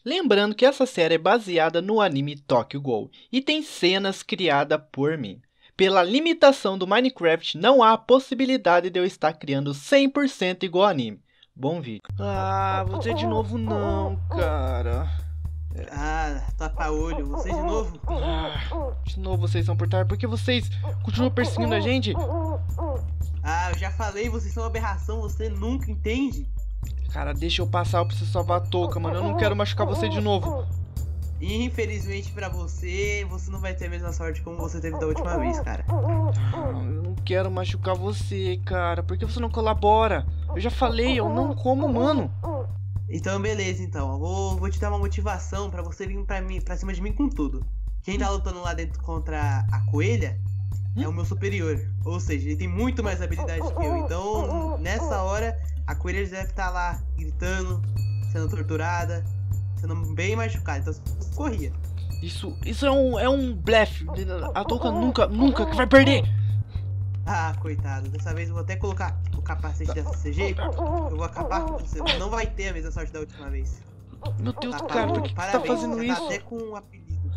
Lembrando que essa série é baseada no anime Tokyo Ghoul e tem cenas criadas por mim. Pela limitação do Minecraft, não há a possibilidade de eu estar criando 100% igual ao anime. Bom vídeo. Ah, você de novo não, cara. Ah, tapa-olho, você de novo? De novo vocês são por tarde. Por que vocês continuam perseguindo a gente? Ah, eu já falei, vocês são uma aberração, você nunca entende? Cara, deixa eu passar, eu preciso salvar a touca, mano. Eu não quero machucar você de novo. Infelizmente pra você, você não vai ter a mesma sorte como você teve da última vez, cara. Eu não quero machucar você, cara. Por que você não colabora? Eu já falei, eu não como humano. Então beleza, então. Eu vou te dar uma motivação pra você vir pra cima de mim com tudo. Quem tá lutando lá dentro contra a coelha é o meu superior. Ou seja, ele tem muito mais habilidade que eu. Então, nessa hora, a coelha deve estar lá gritando, sendo torturada, sendo bem machucada. Então, você corria. Isso é um blefe. A touca nunca que vai perder. Ah, coitado. Dessa vez eu vou até colocar o capacete da CG. Eu vou acabar com você. Você não vai ter a mesma sorte da última vez. Meu Deus, Tá, cara, por que você tá parabéns, fazendo você isso? tá até com um apelido.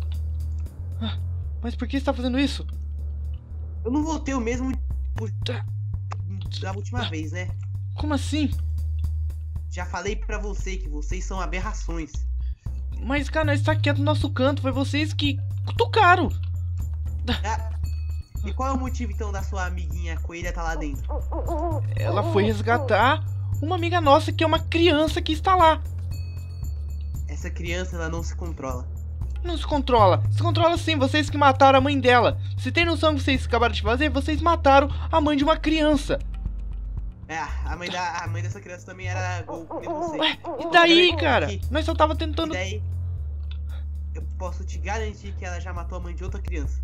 Mas por que você tá fazendo isso? Eu não vou ter o mesmo da última vez, né? Como assim? Já falei pra você que vocês são aberrações. Mas, cara, nós tá quieto no nosso canto. Foi vocês que cutucaram. Ah, e qual é o motivo então da sua amiguinha coelha tá lá dentro? Ela foi resgatar uma amiga nossa que é uma criança que está lá. Essa criança, ela não se controla. Não se controla. Se controla sim, vocês que mataram a mãe dela. Se tem noção do que vocês acabaram de fazer, vocês mataram a mãe de uma criança. É, a mãe dessa criança também era gol que nem você. Ué, e daí, Peraí, cara? aqui. Nós só tava E tentando... daí, eu posso te garantir que ela já matou a mãe de outra criança.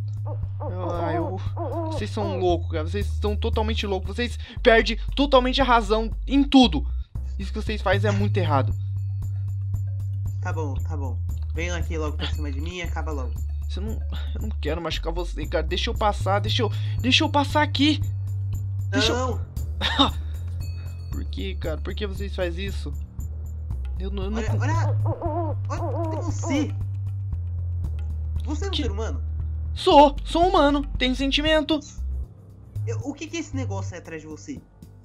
Vocês são loucos, cara. Vocês são totalmente loucos. Vocês perdem totalmente a razão em tudo. Isso que vocês fazem é muito errado. Tá bom, tá bom. Venham aqui logo pra cima de mim e acaba logo. Eu não quero machucar você, cara. Deixa eu passar, deixa eu passar aqui. Deixa eu... Não! Por que, cara? Por que vocês fazem isso? Eu não... Olha você! Você é um ser humano? Sou humano, tenho sentimento. O que é esse negócio aí atrás de você?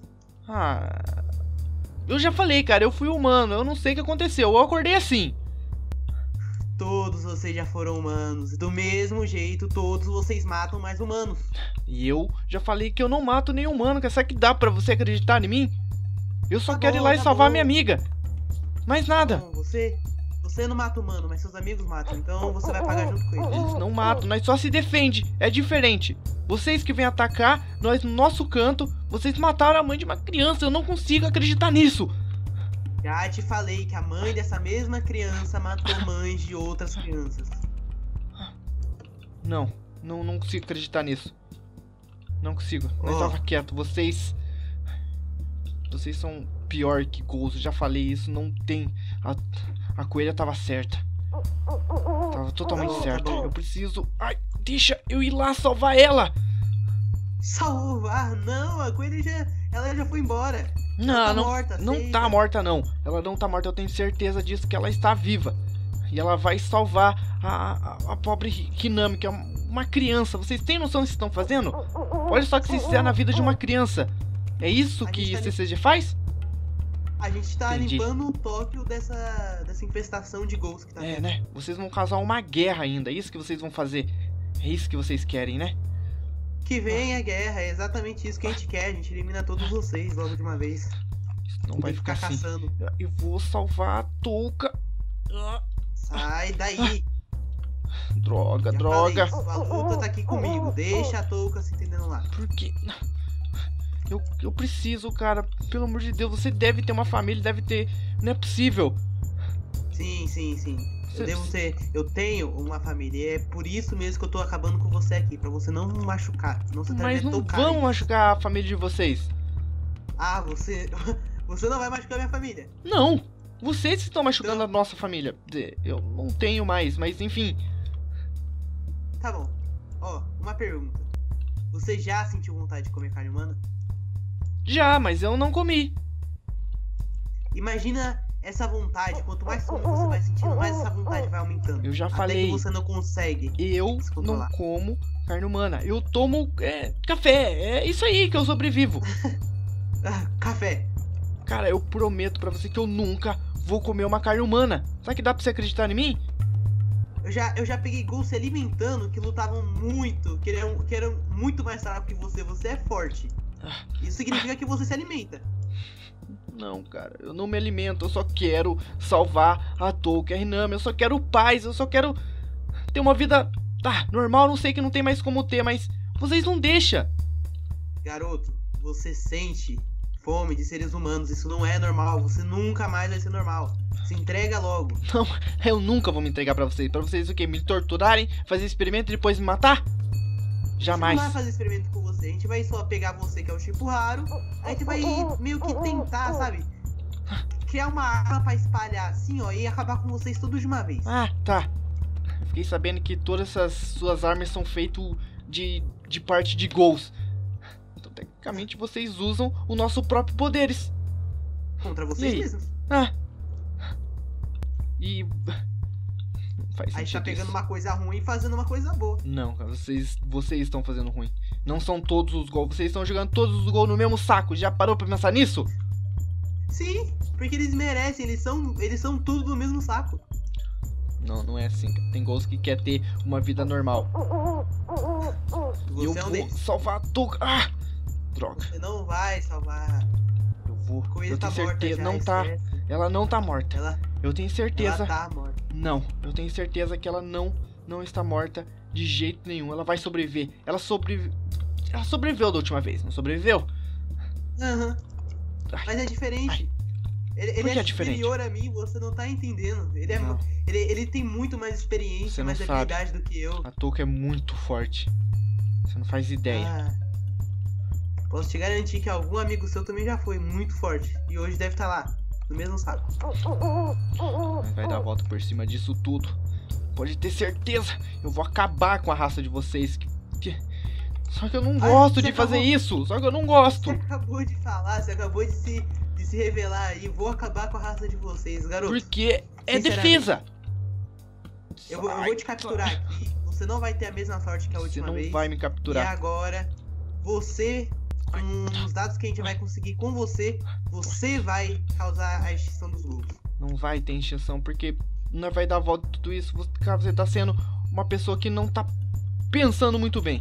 Eu já falei, cara, eu fui humano, eu não sei o que aconteceu, eu acordei assim. Todos vocês já foram humanos, e do mesmo jeito todos vocês matam mais humanos. E eu já falei que eu não mato nenhum humano, que será que dá pra você acreditar em mim? Eu só Tá quero bom, ir lá e tá salvar bom. minha amiga. Mais nada. Bom, você não mata humano, mas seus amigos matam, então você vai pagar junto com eles. Eles não matam, nós só se defende, é diferente. Vocês que vêm atacar, nós no nosso canto, vocês mataram a mãe de uma criança, eu não consigo acreditar nisso. Já te falei que a mãe dessa mesma criança matou mães de outras crianças. Não consigo acreditar nisso. Não consigo, nós Oh. tava quieto, vocês são pior que Ghouls, eu já falei isso, não tem... A coelha tava certa. Tava totalmente Tá bom, certa. tá bom. Eu preciso... Ai, deixa eu ir lá salvar ela. Salvar? Não, a coelha ela já foi embora. Não, tá não, morta, não aceita. tá morta não. Ela não tá morta, eu tenho certeza disso, que ela está viva. E ela vai salvar a pobre Hinami, que é uma criança. Vocês têm noção do que vocês estão fazendo? Olha só o que vocês fizeram na vida de uma criança. É isso A que gente tá CCG faz? A gente tá Entendi. limpando o Tóquio dessa infestação de ghouls que tá É, tendo. né? Vocês vão causar uma guerra ainda. É isso que vocês vão fazer. É isso que vocês querem, né? Que vem a guerra, é exatamente isso que a gente quer. A gente elimina todos vocês logo de uma vez. Isso não vai Tem que ficar assim. caçando. Eu vou salvar a touca. Sai daí! Droga, Já droga. falei, sua luta tá aqui comigo. Deixa a touca se entendendo lá. Por quê? Eu preciso, cara. Pelo amor de Deus, você deve ter uma família, deve ter. Não é possível. Sim, sim, sim. Você- Eu tenho uma família. E é por isso mesmo que eu tô acabando com você aqui. Pra você não me machucar. Não se Mas atrever a não tocar vão nisso. machucar a família de vocês. Ah, você. Você não vai machucar minha família. Não. Vocês estão machucando Então- a nossa família. Eu não tenho mais, mas enfim. Tá bom. Ó, uma pergunta. Você já sentiu vontade de comer carne humana? Já, mas eu não comi. Imagina essa vontade, quanto mais fome você vai sentindo, mais essa vontade vai aumentando. Eu já Até falei. que você não consegue Eu se não controlar. como carne humana. Eu tomo café. É isso aí que eu sobrevivo. Café. Cara, eu prometo pra você que eu nunca vou comer uma carne humana. Será que dá pra você acreditar em mim? Eu já peguei ghouls se alimentando que lutavam muito, que eram muito mais fracos que você. Você é forte. Isso significa que você se alimenta. Não, cara, eu não me alimento. Eu só quero salvar a Touka e a Hinami. Eu só quero paz. Eu só quero ter uma vida normal. Não sei que não tem mais como ter, mas vocês não deixam. Garoto, você sente fome de seres humanos. Isso não é normal. Você nunca mais vai ser normal. Se entrega logo. Não, eu nunca vou me entregar pra vocês. Pra vocês o quê? Me torturarem, fazer experimento e depois me matar? Jamais. A gente não vai fazer experimento com você. A gente vai só pegar você, que é o tipo raro. Aí a gente vai meio que tentar, sabe? Criar uma arma pra espalhar assim, ó. E acabar com vocês todos de uma vez. Ah, tá. Eu fiquei sabendo que todas essas suas armas são feitas de parte de ghouls. Então, tecnicamente, vocês usam o nosso próprio poderes. Contra vocês aí? mesmos. E... não faz Aí tá sentido pegando isso. uma coisa ruim e fazendo uma coisa boa. Não, cara, vocês estão fazendo ruim. Não são todos os gols. Vocês estão jogando todos os gols no mesmo saco. Já parou pra pensar nisso? Sim, porque eles merecem. Eles são tudo do mesmo saco. Não, não é assim, cara. Tem gols que quer ter uma vida normal. Você Eu é um vou deles. salvar a Touka. Droga. Você não vai salvar. Eu vou. A coelha Eu tá tenho morta certeza. já, Não tá. esquece. Ela não tá morta. Ela Eu tenho certeza. tá morta. Não, eu tenho certeza que ela não está morta de jeito nenhum. Ela vai sobreviver. Ela sobreviveu da última vez, não sobreviveu? Aham. Ai, Mas é diferente. Ele Por que é é diferente? superior a mim, você não tá entendendo. Não. Ele tem muito mais experiência, Você não mais sabe. habilidade do que eu. A Touka é muito forte. Você não faz ideia. Posso te garantir que algum amigo seu também já foi muito forte. E hoje deve estar lá, no mesmo saco. Mas vai dar a volta por cima disso tudo. Pode ter certeza. Eu vou acabar com a raça de vocês. Só que eu não gosto de fazer isso. Só que eu não gosto. Você acabou de falar, você acabou de se revelar aí. Vou acabar com a raça de vocês, garoto. Porque é Sinceramente. defesa. Eu vou te capturar aqui. Você não vai ter a mesma sorte que a Você última não vez. vai me E capturar. agora, você, com os dados que a gente vai conseguir com você vai causar a extinção dos ghouls. Não vai ter extinção, porque não vai dar a volta em tudo isso. Você tá sendo uma pessoa que não tá pensando muito bem.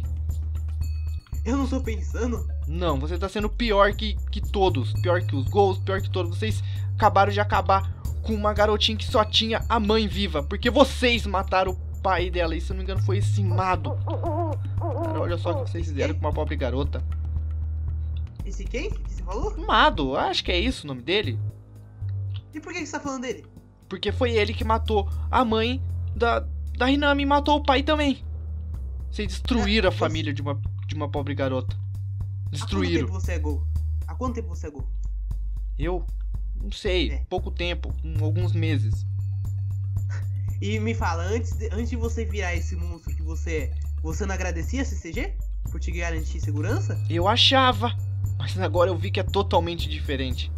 Eu não tô pensando. Não, você tá sendo pior que todos. Pior que os ghouls, pior que todos. Vocês acabaram de acabar com uma garotinha que só tinha a mãe viva. Porque vocês mataram o pai dela. E se eu não me engano foi esse Mado. Cara, olha só o que vocês fizeram com uma pobre garota. Esse quem? Que você falou? Mado, acho que é isso o nome dele. E por que você tá falando dele? Porque foi ele que matou a mãe da Hinami e matou o pai também. Vocês destruíram a família de uma pobre garota. Destruíram. Há quanto tempo você é gol? Há quanto tempo você é gol? Eu? Não sei, É. pouco tempo, alguns meses. E me fala, antes de você virar esse monstro que você é, você não agradecia a CCG? Por te garantir segurança? Eu achava, mas agora eu vi que é totalmente diferente.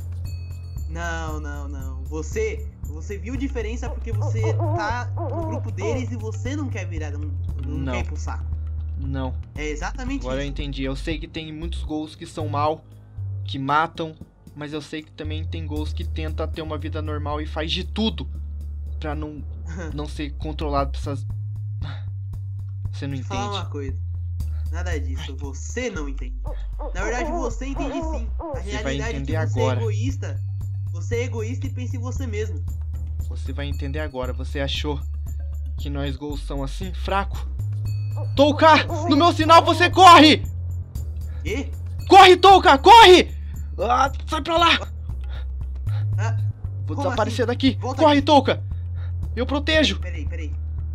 Não. Você viu diferença porque você tá no grupo deles e você não quer virar, não quer ir pro saco. Não, É exatamente agora eu isso. entendi. Eu sei que tem muitos ghouls que são mal, que matam, mas eu sei que também tem ghouls que tentam ter uma vida normal e faz de tudo pra não ser controlado por essas... Você não Vou falar uma entende. coisa. Nada disso, você não entende. Na verdade, você entende sim. A Você vai realidade entender é que você agora. é egoísta. Você é egoísta e pensa em você mesmo. Você vai entender agora. Você achou que nós ghouls são assim, fraco? Touka! No meu sinal você corre! Quê? Corre, Touka! Corre! Ah, sai pra lá! Ah, Vou como desaparecer assim? daqui. Volta Corre, aqui. Touka! Eu protejo. Peraí.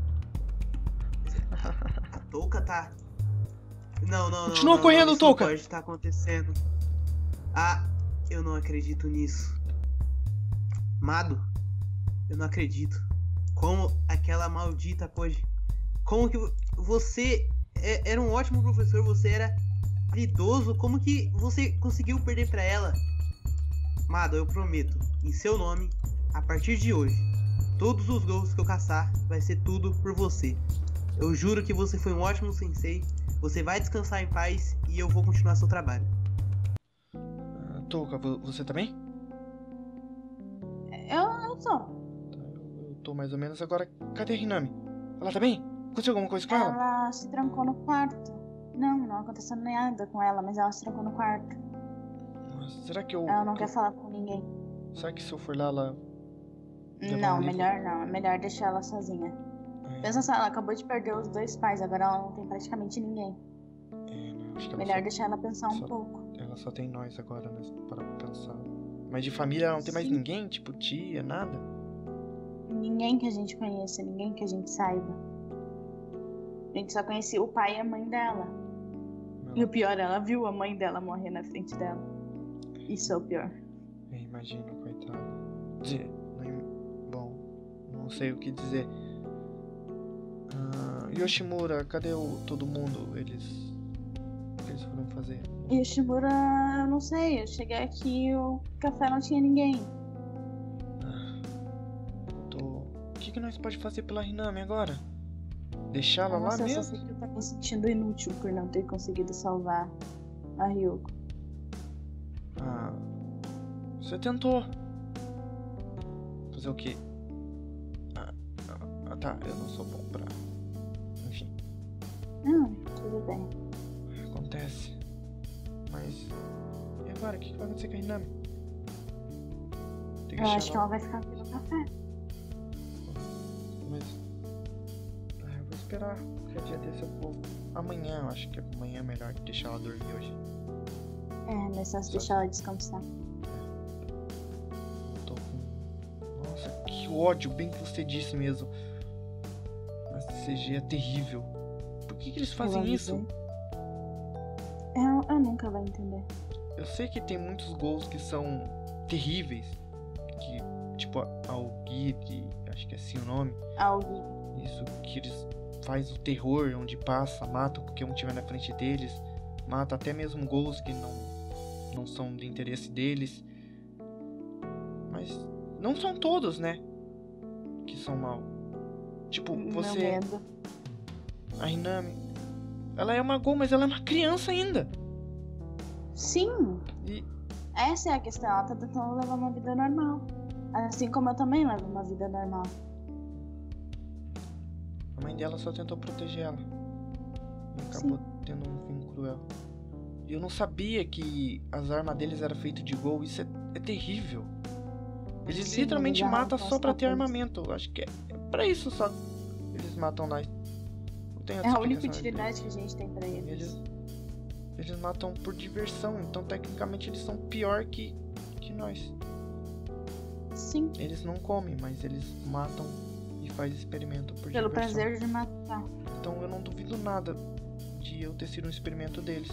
A Touka tá... Não. Continua correndo, isso Touka. Não pode estar acontecendo. Ah, eu não acredito nisso. Mado, eu não acredito. Como aquela maldita pode... Como que você era um ótimo professor, você era habilidoso, como que você conseguiu perder pra ela? Mado, eu prometo, em seu nome, a partir de hoje, todos os gols que eu caçar vai ser tudo por você. Eu juro que você foi um ótimo sensei. Você vai descansar em paz e eu vou continuar seu trabalho. Touka, você também? Eu tô. Eu tô mais ou menos. Agora, cadê a Hinami? Ela tá bem? Aconteceu alguma coisa com ela? Ela se trancou no quarto. Não aconteceu nada com ela, mas ela se trancou no quarto. Nossa, será que eu... Ela não quer falar com ninguém. Será que se eu for lá, ela... Não, melhor não. É melhor deixar ela sozinha. Pensa só, ela acabou de perder os 2 pais, agora ela não tem praticamente ninguém. Não, acho que Melhor deixar ela pensar um pouco. Ela só tem nós agora, né? Para pensar. Mas de família ela não tem mais ninguém? Tipo tia, nada? Ninguém que a gente conheça, ninguém que a gente saiba. A gente só conhecia o pai e a mãe dela. Não. E o pior, ela viu a mãe dela morrer na frente dela. Isso é o pior. Eu imagino, coitada. Bom, não sei o que dizer. Yoshimura, cadê todo mundo? Eles foram fazer? Yoshimura, eu não sei. Eu cheguei aqui e o café não tinha ninguém. O que nós pode fazer pela Hinami agora? Deixá-la lá mesmo? Eu só sei que eu tô me sentindo inútil por não ter conseguido salvar a Ryuko. Você tentou. Fazer o quê? Tá, eu não sou bom pra... Enfim. Não, tudo bem. Acontece. Mas... E agora? O que vai acontecer com a Hinami? Eu acho que ela vai ficar aqui no café. Mas... eu vou esperar. Qualquer dia desse eu vou... Amanhã, eu acho que amanhã é melhor deixar ela dormir hoje. Mas só se deixar ela descansar. Eu tô com... Nossa, que ódio, bem que você disse mesmo. Mas CG é terrível. Por que eles fazem isso? Eu nunca vou entender. Eu sei que tem muitos gols que são terríveis. Que, tipo, Aogi, que acho que é assim o nome. Aogi. Isso, que eles faz o terror, onde passa, mata o Pokémon que tiver na frente deles. Mata até mesmo gols que não são de interesse deles. Mas não são todos, né? Que são mal. Tipo, você... A Hinami... Ela é uma Gol, mas ela é uma criança ainda. Sim. E... Essa é a questão. Ela tá tentando levar uma vida normal. Assim como eu também levo uma vida normal. A mãe dela só tentou proteger ela. E acabou tendo um fim cruel. E eu não sabia que as armas deles eram feitas de Gol. Isso é terrível. Eles literalmente matam só pra ter armamento. Acho que é pra isso só. Eles matam lá. Não tem outra a única utilidade que a gente tem pra eles. Eles matam por diversão. Então tecnicamente eles são pior que nós. Sim. Eles não comem, mas eles matam e fazem experimento por pelo diversão. Prazer de matar. Então eu não duvido nada de eu ter sido um experimento deles.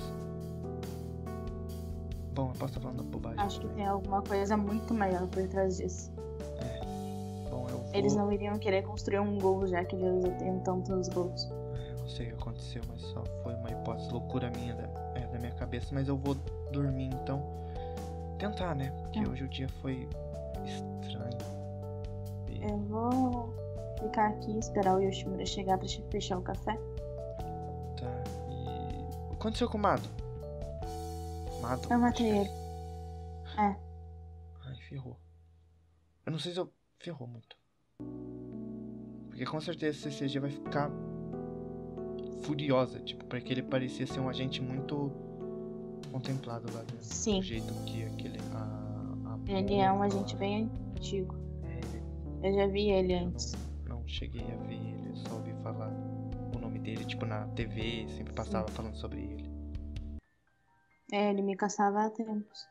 Bom, eu posso estar falando bobagem. Acho que tem alguma coisa muito maior por trás disso. Bom, eu vou... Eles não iriam querer construir um gol, já que eles já têm tantos gols. Eu não sei o que aconteceu, mas só foi uma hipótese loucura minha da minha cabeça. Mas eu vou dormir então. Tentar, né? Porque hoje o dia foi estranho. Eu vou ficar aqui e esperar o Yoshimura chegar pra fechar o café. Tá, e... O que aconteceu com o Mado? Eu matei ele. Ai, ferrou. Eu não sei se eu... Ferrou muito. Porque com certeza a CCG vai ficar furiosa, tipo, porque ele parecia ser um agente muito contemplado lá dentro. Sim. Do jeito que aquele... Ele é um agente bem antigo. Eu já vi ele antes. Não cheguei a ver ele, eu só ouvi falar o nome dele, tipo, na TV, sempre passava falando sobre ele. Ele me caçava há tempos.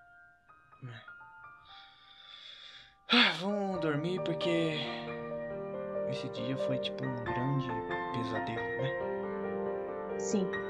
Vamos dormir porque esse dia foi tipo um grande pesadelo, né? Sim.